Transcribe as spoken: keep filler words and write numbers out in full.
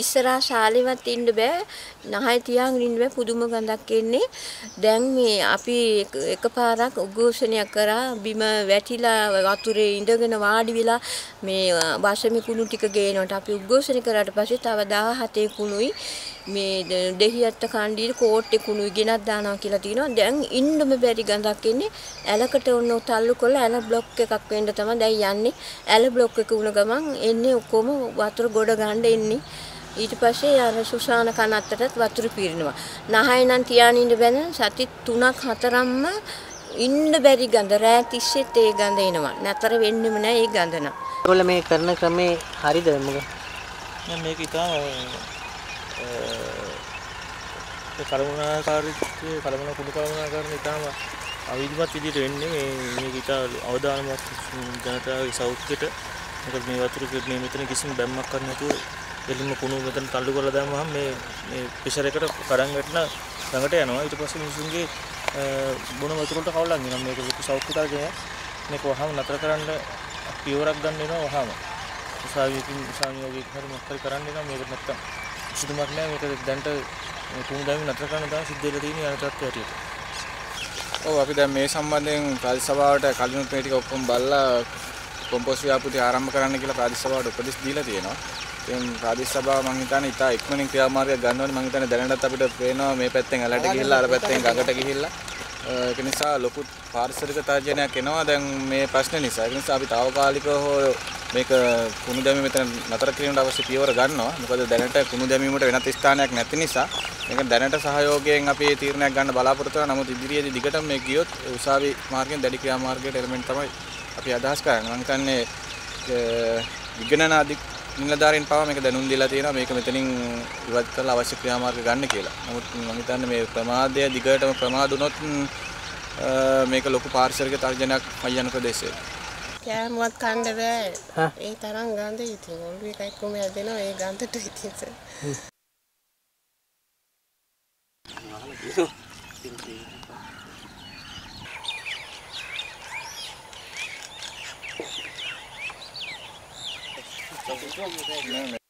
ඉස්සරහා ශාලෙවත් ඉන්න බෑ. නහය තියාගෙන ඉන්න බෑ. පුදුම ගඳක් එන්නේ. දැන් මේ අපි එකපාරක් උද්ඝෝෂණයක් කරා බිම වැටිලා වතුරේ ඉඳගෙන වාඩි වෙලා මේ වාසමි කුණු ටික ගේනකොට අපි උද්ඝෝෂණය කරාට පස්සේ තව දහහතේ කුණුයි මේ දෙහියත්ත කණ්ඩියේ කෝට්ටේ කුණුයි ගෙනත් දානවා කියලා තියෙනවා. දැන් ඉන්නම බැරි ගඳක් එන්නේ. ඇලකට ඔන්න තල්ලු කරලා ඇල බ්ලොක් එකක් වෙන්න තමයි දැන් යන්නේ. ඇල බ්ලොක් එක වුණ ගමන් එන්නේ ඔක්කොම වතුර ගොඩ ගන්න එන්නේ. ඊට පස්සේ අර සුසාන කනත්තටත් වතුර පිරෙනවා. නහය නම් තියාගෙන ඉන්න බැන සති තුනක් හතරක්ම ඉන්න බැරි ගඳ රෑ තිස්සෙත් ඒ ගඳ එනවා. නතර වෙන්නෙම නෑ ඒ ගඳ නම්. ඒගොල්ලෝ මේ කරන ක්‍රමේ හරිද මොකද? දැන් මේක ඉතාම ඒ කලමනාකාරීත්වයේ කලමන කුඩු කලමනාකාරණ ඉතාම අවිධිමත් විදිහට වෙන්නේ මේ මේක ඉතා අවදානමක් ජනතාවගේ සෞඛ්‍යයට. මොකද මේ වතුර මේ මෙතන කිසිම බැම්මක් කරන්න නැතුව එළින්ම කුණු මෙතන තල්ලු කරලා දැම්මහම මේ මේ ප්‍රෙෂර් එකට කරන් වැටෙන ළඟට යනවා. ඊට පස්සේ මිනිසුන්ගේ බොන වතුර වලට කවලක් වෙනවා. මේක ලොකු සෞඛ්‍ය තරගයක්. මේක වහම නතර කරන්න පියවරක් ගන්න වෙනවා වහම. උසාවියකින් උසාවියෝගයක් හරි මොකක් හරි කරන්න වෙනවා. මේක නැත්තම් සුදුමක් නෑ. මේක දැන්ට කුණු දැමීම නතර කරන්න තමයි සිද්ධ වෙලා තියෙන්නේ යන තත්ත්වයට හැටියට. ඔව් අපි දැන් මේ සම්බන්ධයෙන් ප්‍රාදේශ සභාවට කලිනුත් මේ ටික ඔක්කොම බලලා කොම්පෝස්ට් ව්‍යාපෘති ආරම්භ කරන්න කියලා ප්‍රාදේශ සභාවට උපදෙස් දීලා තියෙනවා. ඉතින් ප්‍රාදේශ සභාව මම හිතන්නේ ඉතා ඉක්මනින් ක්‍රියාමාර්ගයක් ගන්න ඕනේ. මම හිතන්නේ දැනටත් අපිට පේනවා මේ පැත්තෙන් ඇලට ගිහිල්ලා අර පැත්තෙන් ගඟට ගිහිල්ලා ඒක නිසා ලොකු පාරිසරික තර්ජනයක් එනවා දැන් මේ ප්‍රශ්නේ නිසා. ඒ නිසා අපි తాවකාලිකව හෝ මේක කුණු දැමීම මෙතන නතර කිරීමට අවශ්‍ය පියවර ගන්නවා. මොකද දැනට කුණු දැමීමට වෙනත් ස්ථානයක් නැති නිසා මේක දැනට සහයෝගයෙන් අපි තීරණයක් ගන්න බලාපොරොත්තු වෙනවා. නමුත් ඉදිරියේදී දිගටම මේ ගියොත් උසාවි මාර්ගයෙන් දැඩි ක්‍රියාමාර්ගයට එළමෙන්න තමයි අපි අදහස් කරන්නේ. මම හිතන්නේ විගණන අධික නිලධාරීන් පවා මේක දැනුම් දීලා තියෙනවා මේක මෙතනින් ඉවත් කරලා අවශ්‍ය ක්‍රියාමාර්ග ගන්න කියලා. නමුත් මම හිතන්නේ මේ ප්‍රමාදය දිගටම ප්‍රමාද වුණොත් මේක ලොකු පාරිසරික තර්ජනයක් මයන ප්‍රදේශයේ. කෑමවත් කන්න බෑ. ඒ තරම් ගඳ ඉතින් ඔළුවේ එකයි කොම යදෙනවා ඒ ගඳට ඉතින්. No, no.